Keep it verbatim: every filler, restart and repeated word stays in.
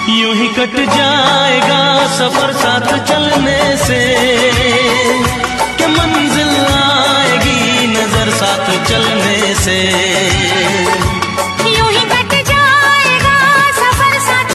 यूं ही कट जाएगा सफर साथ चलने से, कि मंजिल आएगी नजर साथ चलने से।